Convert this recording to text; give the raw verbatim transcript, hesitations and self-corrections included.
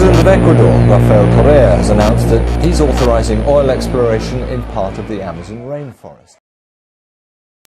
President of Ecuador, Rafael Correa, has announced that he's authorizing oil exploration in part of the Amazon rainforest.